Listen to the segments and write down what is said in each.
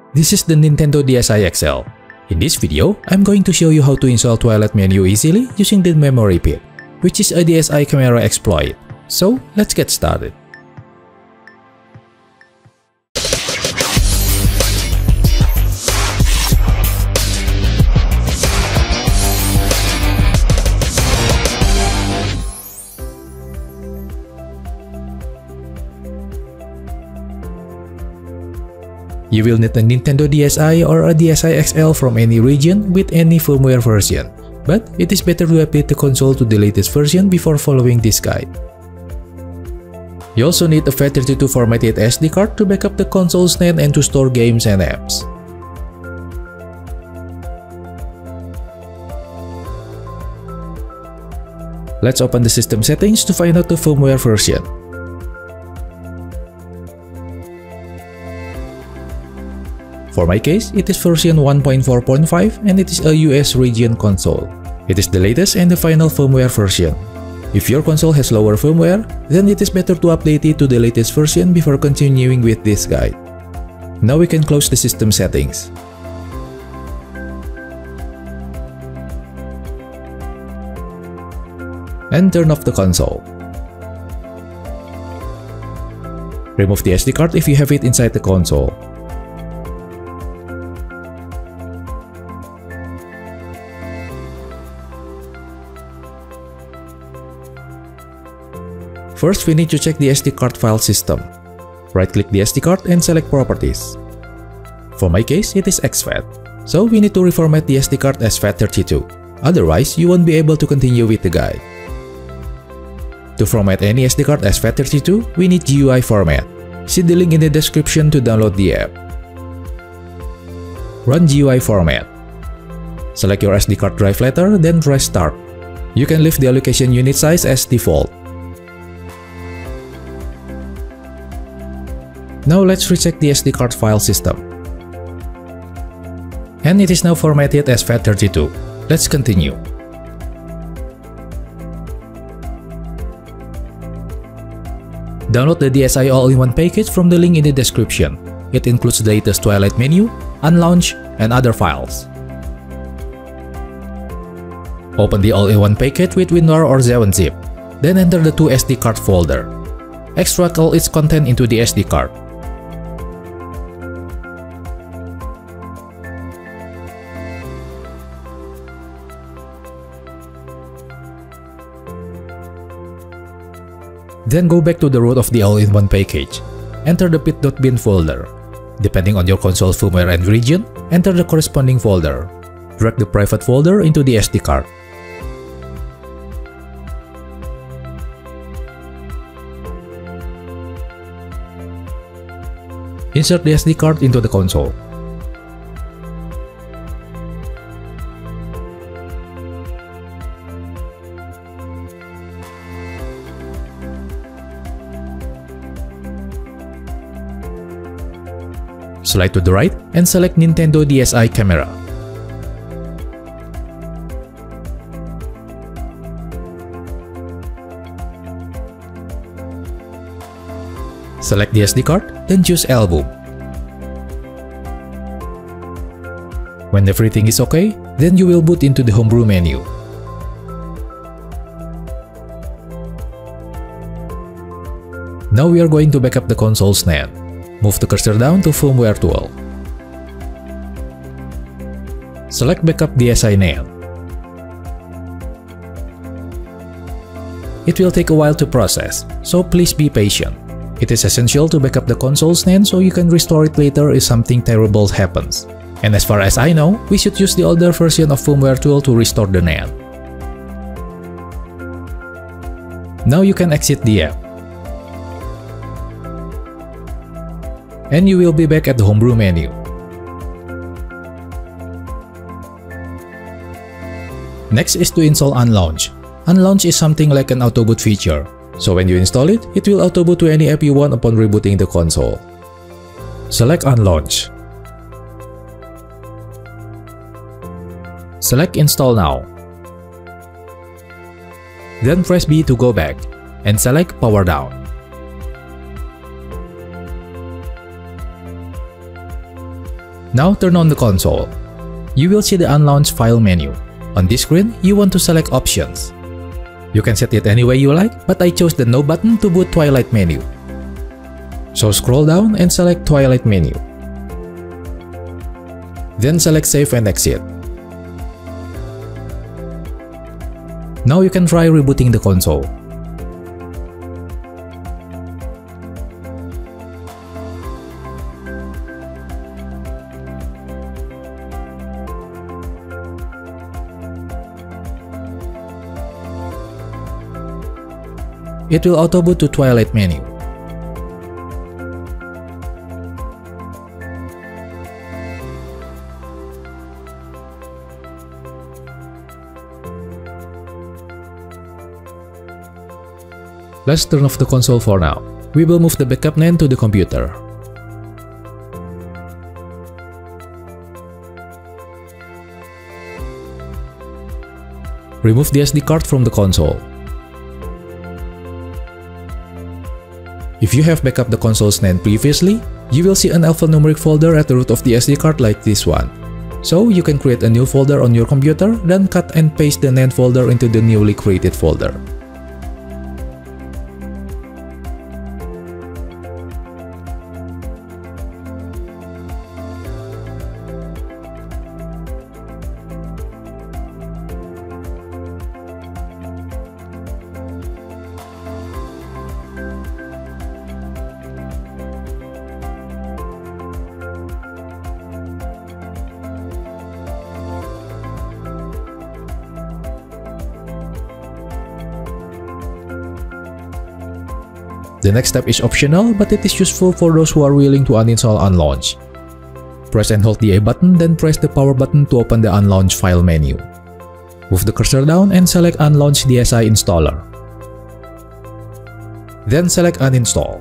This is the Nintendo DSi XL. In this video, I'm going to show you how to install Twilight Menu easily using the memory pit, which is a DSi camera exploit. So, let's get started. You will need a Nintendo DSi or a DSi XL from any region with any firmware version, but it is better to update the console to the latest version before following this guide. You also need a FAT32 formatted SD card to back up the console's NAND and to store games and apps. Let's open the system settings to find out the firmware version. For my case, it is version 1.4.5 and it is a US region console. It is the latest and the final firmware version. If your console has lower firmware, then it is better to update it to the latest version before continuing with this guide. Now we can close the system settings. And turn off the console. Remove the SD card if you have it inside the console. First, we need to check the SD card file system. Right-click the SD card and select Properties. For my case, it is exFAT, so we need to reformat the SD card as FAT32. Otherwise, you won't be able to continue with the guide. To format any SD card as FAT32, we need GUI format. See the link in the description to download the app. Run GUI format. Select your SD card drive letter, then press Start. You can leave the allocation unit size as default. Now let's recheck the SD card file system. And it is now formatted as FAT32. Let's continue. Download the DSi All-in-One package from the link in the description. It includes the latest Twilight Menu, Unlaunch, and other files. Open the All-in-One package with WinRAR or 7-zip. Then enter the to SD card folder. Extract all its content into the SD card. Then go back to the root of the all-in-one package. Enter the pit.bin folder. Depending on your console firmware and region, enter the corresponding folder. Drag the private folder into the SD card. Insert the SD card into the console. Slide to the right and select Nintendo DSi camera. Select the SD card, then choose Album. When everything is okay, then you will boot into the Homebrew menu. Now we are going to back up the console's NAND. Move the cursor down to Firmware tool. Select Backup DSi NAND. It will take a while to process, so please be patient. It is essential to back up the console's NAND so you can restore it later if something terrible happens. And as far as I know, we should use the older version of Firmware tool to restore the NAND. Now you can exit the app. And you will be back at the Homebrew menu. Next is to install Unlaunch. Unlaunch is something like an auto boot feature, so when you install it, it will auto boot to any app you want upon rebooting the console. Select Unlaunch. Select Install Now. Then press B to go back, and select Power Down. Now turn on the console. You will see the Unlaunch File menu. On this screen, you want to select Options. You can set it any way you like, but I chose the No button to boot Twilight menu. So scroll down and select Twilight menu. Then select Save and Exit. Now you can try rebooting the console. It will auto-boot to Twilight menu. Let's turn off the console for now. We will move the backup NAND to the computer. Remove the SD card from the console. If you have backup the console's NAND previously, you will see an alphanumeric folder at the root of the SD card like this one. So you can create a new folder on your computer, then cut and paste the NAND folder into the newly created folder. The next step is optional, but it is useful for those who are willing to uninstall Unlaunch. Press and hold the A button, then press the power button to open the Unlaunch File menu. Move the cursor down and select Unlaunch DSi Installer. Then select Uninstall.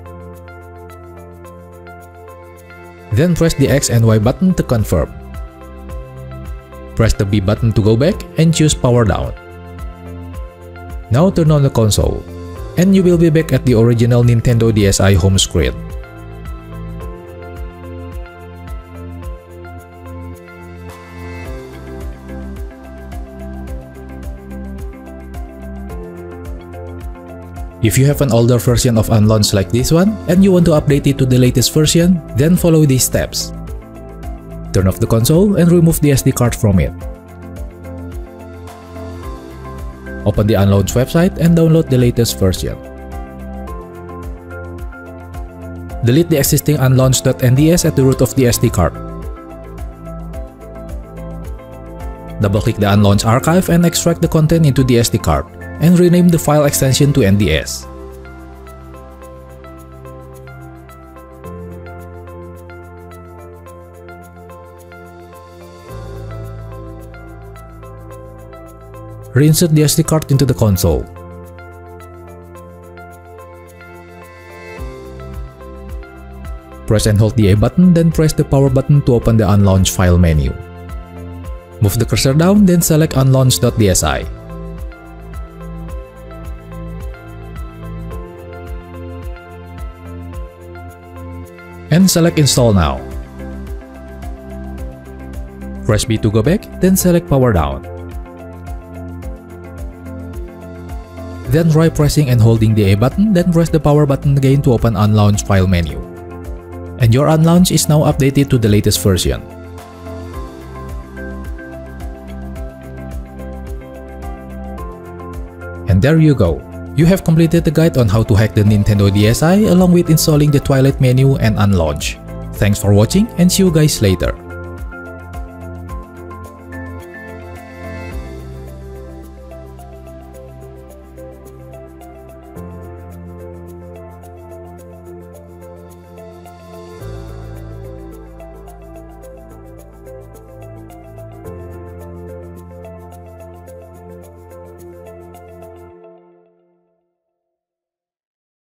Then press the X and Y button to confirm. Press the B button to go back and choose Power Down. Now turn on the console, and you will be back at the original Nintendo DSi home screen. If you have an older version of Unlaunch like this one, and you want to update it to the latest version, then follow these steps. Turn off the console and remove the SD card from it. Open the Unlaunch website and download the latest version. Delete the existing unlaunch.nds at the root of the SD card. Double-click the Unlaunch archive and extract the content into the SD card, and rename the file extension to NDS. Reinsert the SD card into the console. Press and hold the A button, then press the power button to open the Unlaunch File menu. Move the cursor down, then select unlaunch.dsi. And select Install Now. Press B to go back, then select Power Down. Then try pressing and holding the A button, then press the power button again to open Unlaunch File menu. And your Unlaunch is now updated to the latest version. And there you go. You have completed the guide on how to hack the Nintendo DSi along with installing the Twilight menu and Unlaunch. Thanks for watching and see you guys later.